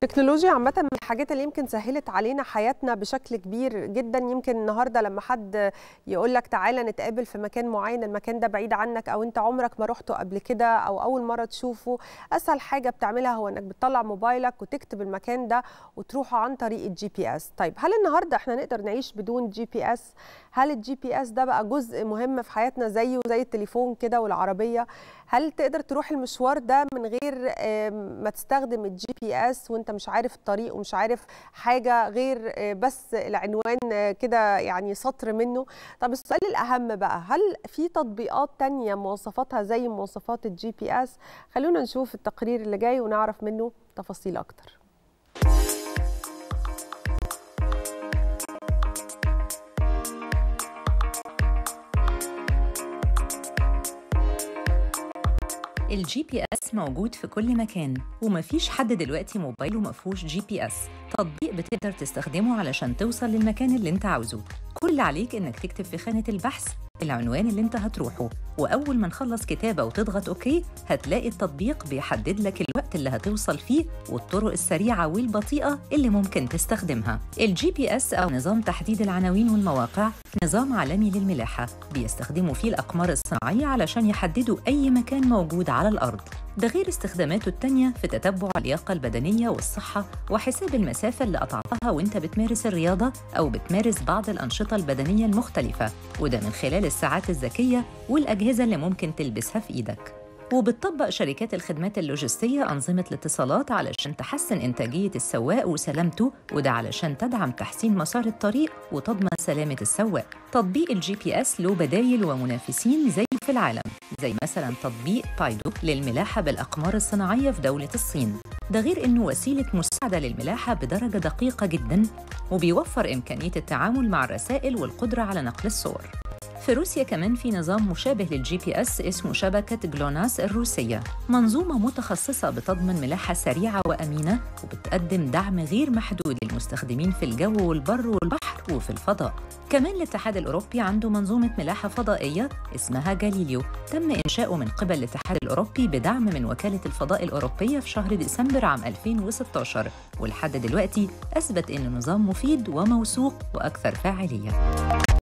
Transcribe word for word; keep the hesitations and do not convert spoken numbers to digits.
التكنولوجيا عامة من الحاجات اللي يمكن سهلت علينا حياتنا بشكل كبير جدا. يمكن النهارده لما حد يقول لك تعالى نتقابل في مكان معين، المكان ده بعيد عنك او انت عمرك ما رحته قبل كده او اول مرة تشوفه، اسهل حاجة بتعملها هو انك بتطلع موبايلك وتكتب المكان ده وتروحه عن طريق الجي بي اس. طيب هل النهارده احنا نقدر نعيش بدون جي بي اس؟ هل الجي بي اس ده بقى جزء مهم في حياتنا زيه زي التليفون كده والعربية؟ هل تقدر تروح المشوار ده من غير ما تستخدم الجي بي اس وانت مش عارف الطريق ومش عارف حاجة غير بس العنوان كده يعني سطر منه؟ طب السؤال الأهم بقى، هل في تطبيقات تانية مواصفاتها زي مواصفات الجي بي اس؟ خلونا نشوف التقرير اللي جاي ونعرف منه تفاصيل أكتر. الجي بي اس موجود في كل مكان، ومفيش حد دلوقتي موبايله مفهوش جي بي اس. تطبيق بتقدر تستخدمه علشان توصل للمكان اللي انت عاوزه. كل اللي عليك انك تكتب في خانة البحث العنوان اللي انت هتروحه، واول ما نخلص كتابة وتضغط اوكي هتلاقي التطبيق بيحدد لك الوقت اللي هتوصل فيه والطرق السريعة والبطيئة اللي ممكن تستخدمها. الجي بي اس او نظام تحديد العناوين والمواقع نظام عالمي للملاحة، بيستخدموا فيه الأقمار الصناعية علشان يحددوا أي مكان موجود على الأرض. ده غير استخداماته التانية في تتبع اللياقة البدنية والصحة وحساب المسافة اللي قطعتها وانت بتمارس الرياضة أو بتمارس بعض الأنشطة البدنية المختلفة، وده من خلال الساعات الذكية والأجهزة اللي ممكن تلبسها في إيدك. وبتطبق شركات الخدمات اللوجستية أنظمة الاتصالات علشان تحسن إنتاجية السواق وسلامته، وده علشان تدعم تحسين مسار الطريق وتضمن سلامة السواق. تطبيق الجي بي اس له بدايل ومنافسين زي في العالم، زي مثلا تطبيق بايدو للملاحة بالأقمار الصناعية في دولة الصين. ده غير إنه وسيلة مساعدة للملاحة بدرجة دقيقة جدا، وبيوفر إمكانية التعامل مع الرسائل والقدرة على نقل الصور. في روسيا كمان في نظام مشابه للجي بي اس اسمه شبكة جلوناس الروسية، منظومة متخصصة بتضمن ملاحة سريعة وأمينة وبتقدم دعم غير محدود للمستخدمين في الجو والبر والبحر وفي الفضاء. كمان الاتحاد الأوروبي عنده منظومة ملاحة فضائية اسمها جاليليو، تم إنشاؤه من قبل الاتحاد الأوروبي بدعم من وكالة الفضاء الأوروبية في شهر ديسمبر عام ألفين وستة عشر، ولحد دلوقتي أثبت إنه نظام مفيد وموثوق وأكثر فاعلية.